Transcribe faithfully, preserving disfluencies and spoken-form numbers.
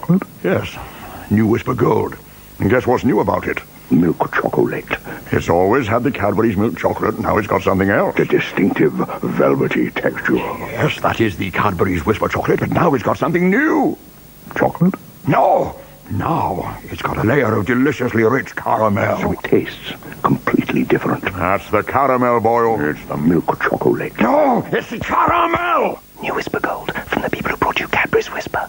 Chocolate? Yes. New Wispa Gold. And guess what's new about it? Milk chocolate. It's always had the Cadbury's milk chocolate, now it's got something else. The distinctive velvety texture. Yes, that is the Cadbury's Wispa chocolate, but now it's got something new. Chocolate? No! Now it's got a layer of deliciously rich caramel. So it tastes completely different. That's the caramel, Boyle. It's the milk chocolate. No, it's the caramel! New Wispa Gold from the people who brought you Cadbury's Wispa.